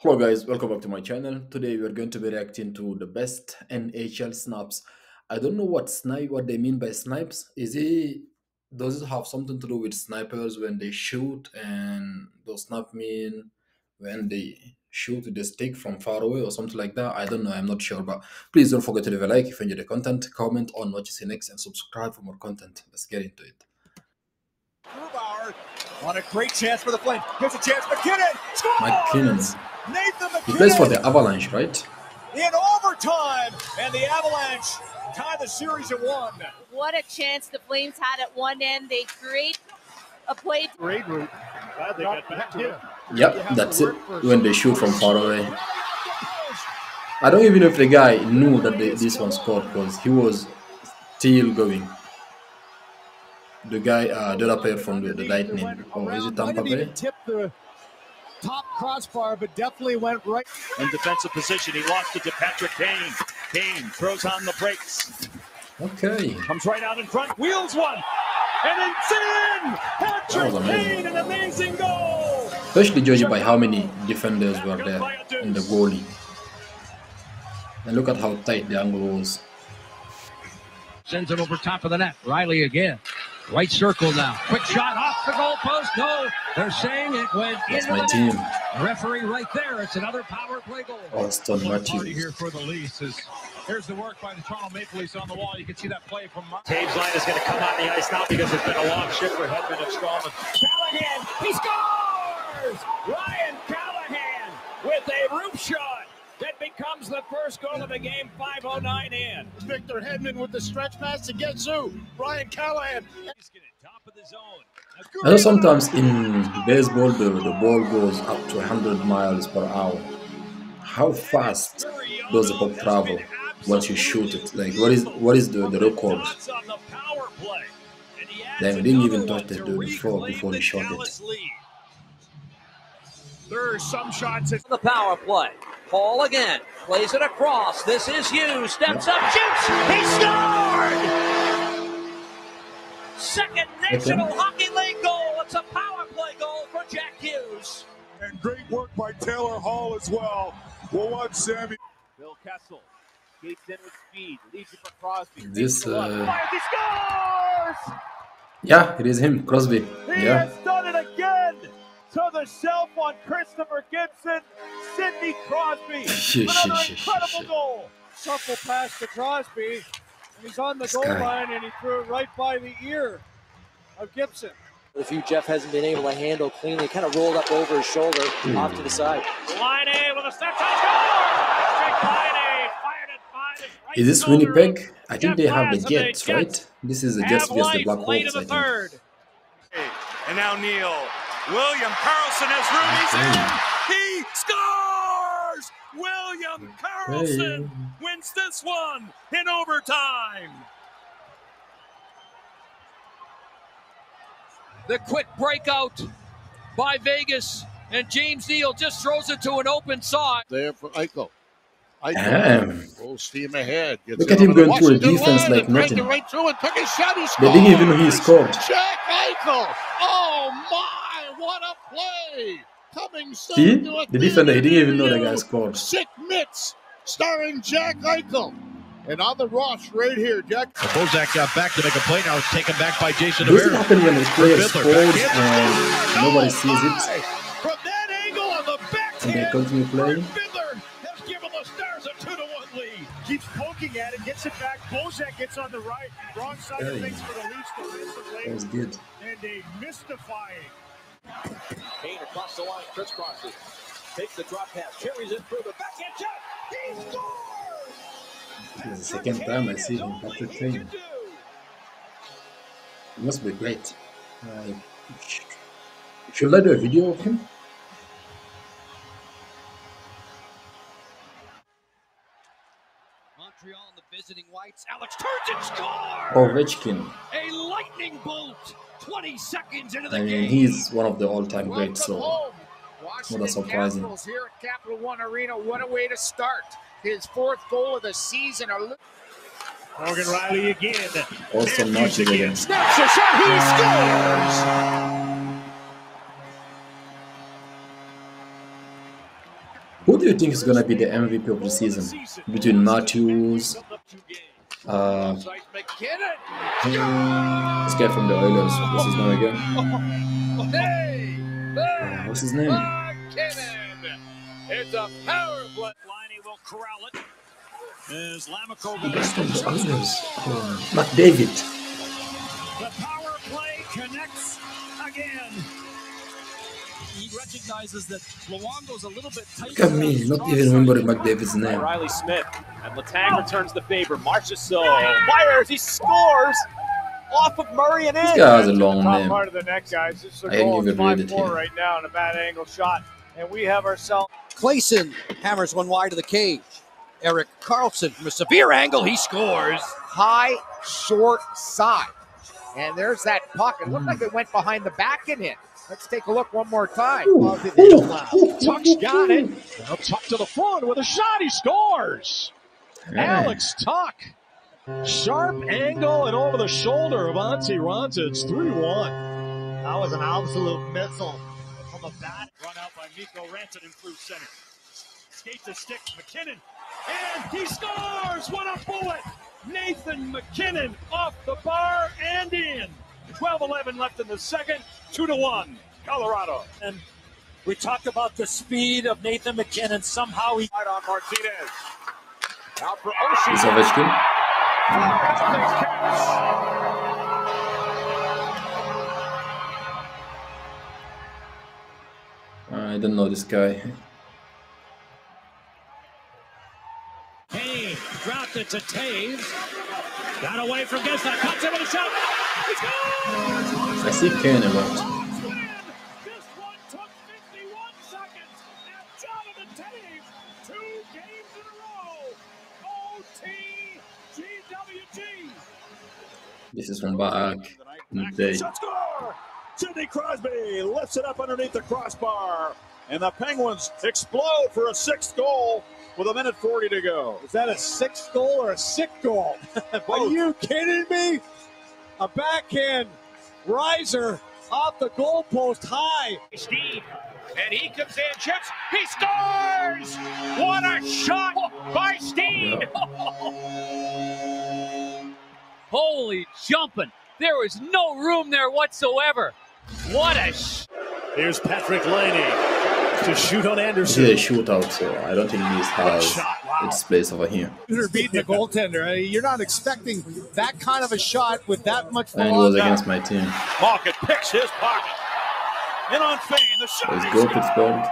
Hello guys, welcome back to my channel. Today we are going to be reacting to the best NHL snaps. I don't know what they mean by snipes. Does it have something to do with snipers when they shoot, and those snap mean when they shoot with the stick from far away or something like that? I don't know, I'm not sure, but please don't forget to leave a like if you enjoy the content, comment on what you see next, and subscribe for more content. Let's get into it. Grubauer on a great chance for the Flames. Here's a chance. McKinnon scores! McKinnon. Nathan McKinnon. He plays for the Avalanche, right? In overtime, and the Avalanche tie the series at 1. What a chance the Flames had at one end. They create a play. Great route. Glad they got back to it. Yep, that's it. When they shoot from far away. I don't even know if the guy knew that this one scored because he was still going. The guy, the other player from the Lightning. Oh, is it Tampa Bay? Tipped the top crossbar, but definitely went right. In defensive position, he lost it to Patrick Kane. Kane throws on the brakes. Okay. Comes right out in front, wheels one, and it's in! Patrick Kane, an amazing goal! Especially judging by how many defenders were there in the goalie. And look at how tight the angle was. Sends it over top of the net. Riley again. Right circle now. Quick shot off the goalpost. No, they're saying it went That's into my the team. net. Referee right there. It's another power play goal. Austin Party here Matthews. for the Leafs. Here's the work by the Toronto Maple Leafs on the wall. You can see that play from Mark. Taves line is going to come on the ice now because it's been a long shift for Hedman and Strawman. Callahan, he scores! Ryan Callahan with a roof shot that becomes the first goal of the game. 5:09 in. Victor Hedman with the stretch pass to Getsu. Brian Callahan. He's getting top of the zone. I know sometimes in baseball the ball goes up to 100 miles per hour. How fast does the puck travel once you shoot it? Like what is the record? Then we didn't even touch the floor before he shot it. There are some shots at The power play. Paul again. Plays it across. This is Hughes. Steps up, shoots. He scored! Second National Hockey League goal. It's a power play goal for Jack Hughes. And great work by Taylor Hall as well. We'll watch Sammy. Bill Kessel. Gates in with speed. Leaves it for Crosby. This He scores! yeah, it is him, Crosby. He Yeah. has done it again! To the shelf on Christopher Gibson, Sidney Crosby. Another incredible goal. Shuffle pass to Crosby. And he's on the goal guy. line, and he threw it right by the ear of Gibson. The few Jeff hasn't been able to handle cleanly, kind of rolled up over his shoulder off to the side. Line A with a step side score! Patrick Line A fired it by the right Is this shoulder. Winnipeg? I think they have the Jeff Glass and Jets, the right? This is the Jets Have versus the life Black late in Hawks, I the think. third. And now Neal. William Karlsson has room. He's in. He scores! William Karlsson wins this one in overtime. The quick breakout by Vegas. And James Neal just throws it to an open side. There for Eichel. Damn. Full steam ahead. Gets Look it at him over the going through the Washington defense line like and breaking nothing. right through and took a shot. He They scored. didn't even know he scored. Jack Eichel. Oh my, what a play. Coming soon See? to a The defender, he didn't even know the guy theater scored. Sick Mitts, starring Jack Eichel. And on the rush right here, Jack. Bozak got back to make a play. Now it's taken back by Jason Does it Rivera. happen when a player Fiddler scores back and nobody sees it From that angle on the and backhand, they continue playing? Fiddler has given the Stars a 2-1 lead. Keeps poking at it, gets it back. Bozak gets on the right, wrong side of things for the Leafs defensively. That was good. And a mystifying. Kane across the line, crisscrosses. Takes the drop pass, carries it through the backhand shot. He scores! This is the second time I see him, Patrick Kane. It must be great. Should I do a video of him? Montreal and the visiting Whites. Alex turns and scores! Ovechkin. A lightning bolt. 20 seconds into the I mean, game. he's one of the all-time greats, so Washington not surprising. Capitals here at Capital One Arena. What a way to start. His fourth goal of the season. Morgan Riley again. Austin Matthews again. Snaps a shot. He scores! Who do you think is going to be the MVP of the season? Between Matthews, this guy from the Oilers, what's his name again? What's his name? It's a power play. Liney will corral it. As Lamico That's from the Oilers. McDavid. The power play connects again. He recognizes that Luongo's a little bit tight. Look at me, not even remembering McDavid's name. Riley Smith, and Letang returns the favor. Marchessault fires, he scores off of Murray and in. This guy has a long Top name. part of the net, guys. This is a I goal. ain't It's even read it 5-4 here. right now and a bad angle shot. And we have ourselves. Clayson hammers one wide of the cage. Eric Carlson from a severe angle, he scores. High, short side. And there's that puck. It looked like it went behind the back and in. Let's take a look one more time. Tuck's got it. Now Tuck to the front with a shot. He scores. Alex Tuck. Sharp angle and over the shoulder of Antti Ranta. It's 3-1. That was an absolute missile from the bat. Run out by Mikko Rantanen through center. Skate to stick, McKinnon. And he scores! What a bullet! Nathan McKinnon off the bar and in. 12-11 left in the second. 2-1, Colorado. And we talked about the speed of Nathan McKinnon. Somehow he Right on Martinez. Out for Is Oshie. Ovechkin? I don't know this guy. Kane dropped it to Taves. Got away from Gessler. Cuts it with a shot. He scores! I see Kane a lot. This one took 51 seconds. And Jonathan Taves, 2 games in a row. OT-GWG. This is from back in the day. Shot score! Sidney Crosby lifts it up underneath the crossbar. And the Penguins explode for a 6th goal with 1:40 to go. Is that a 6th goal or a sick goal? Are you kidding me? A backhand riser off the goalpost high. Steve, and he comes in, chips, he scores! What a shot by Steve! holy jumping. There was no room there whatsoever. What a Here's Patrick Laney to shoot on Anderson. This is a shootout, so I don't think this has its place over here. You're beating the goaltender. You're not expecting that kind of a shot with that much And it was velocity. against my team. Malkin picks his pocket. In on Fane, the shot. Let's he go, scores! Pittsburgh.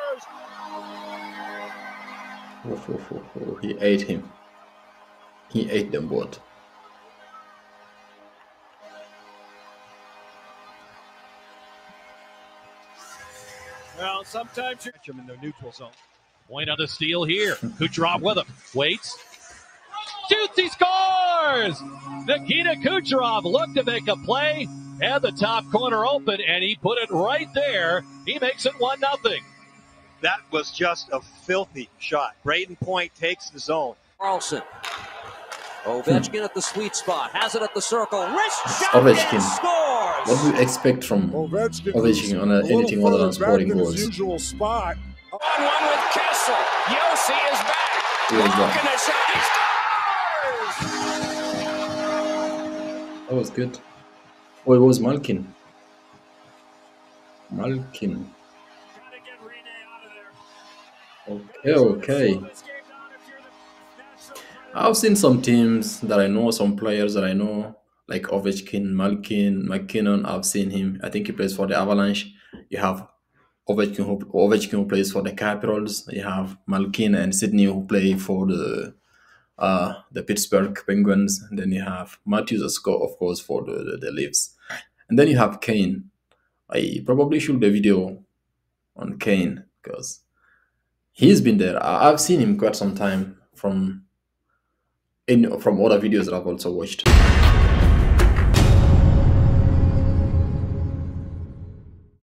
Oh, he ate him. He ate them both. Well, sometimes you're Catch him in the neutral zone. Point on the steal here. Kucherov with him. Waits. Shoots, he scores! Nikita Kucherov looked to make a play. Had the top corner open, and he put it right there. He makes it 1-0. That was just a filthy shot. Braden Point takes the zone. Carlson. Ovechkin at the sweet spot. Has it at the circle. Wrist shot Ovechkin. and scores! What do you expect from Ovechkin on anything other than scoring goals? Usual spot. 1-1 with Kessel. Yossi is back. Who is that? Malkin is shot. He scores! That was good. Oh, it was Malkin. Malkin. Gotta get Rene out of there. Okay, okay. I've seen some teams that I know, some players that I know, like Ovechkin, Malkin, McKinnon. I've seen him. I think he plays for the Avalanche. You have Ovechkin who plays for the Capitals. You have Malkin and Sydney who play for the Pittsburgh Penguins. And then you have Matthews, of course, for the Leafs. And then you have Kane. I probably should do a video on Kane because he's been there. I've seen him quite some time from other videos that I've also watched.